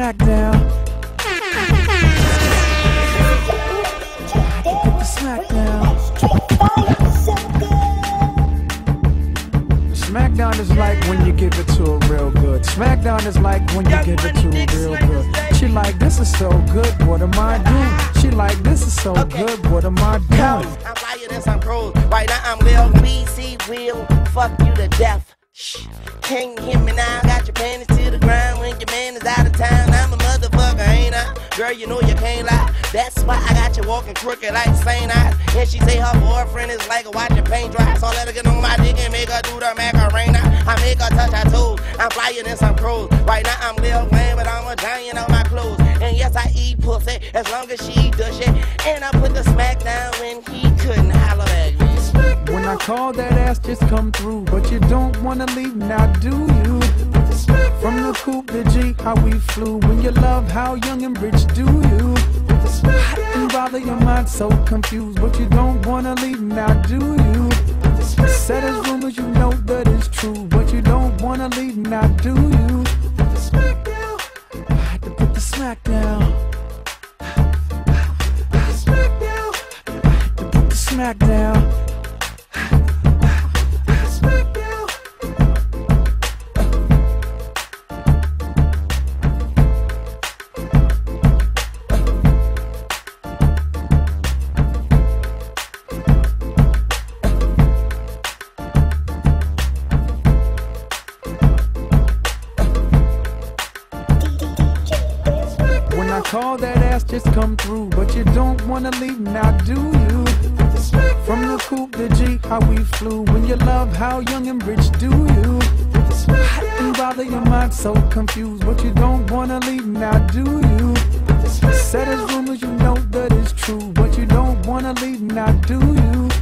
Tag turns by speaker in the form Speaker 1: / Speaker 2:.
Speaker 1: smackdown. Put the smackdown. Smackdown is like when you give it to her real good. Smackdown is like when you give it to her real good. She like, this is so good, what am I doing? She like, this is so good, what am I doing?
Speaker 2: I'm flyer than some pros. Right now I'm Lil BC, will fuck you to death. Shh. Can't hear me now, got your panties to the ground when your man is out of town. I'm a motherfucker, ain't I? Girl, you know you can't lie. That's why I got you walking crooked like St. Eyes. And she say her boyfriend is like watching paint dry. So let her get on my dick and make her do the Macarena. I make her touch her toes. I'm flyer than some pros. Right now I'm Lil Wayne, but I'm a giant on my clothes. And yes, I eat pussy as long as she does shit. And I put the smack down when he couldn't holler at me.
Speaker 1: When I call, that ass just come through, but you don't wanna leave, now do you? From the coupe to G, how we flew. When you love how young and rich do you? I didn't bother your mind, so confused, but you don't wanna leave, now do you? Said as rumors, you know that it's true, but you don't wanna leave, now do you? I had to put the smack down. I had to put the smack down. When I call, that ass just come through, but you don't wanna leave, now do you? From the coupe to G, how we flew. When you love how young and rich do you? I didn't bother your mind, so confused, but you don't wanna leave, now do you? Said as rumors, you know that it's true, but you don't wanna leave, now do you?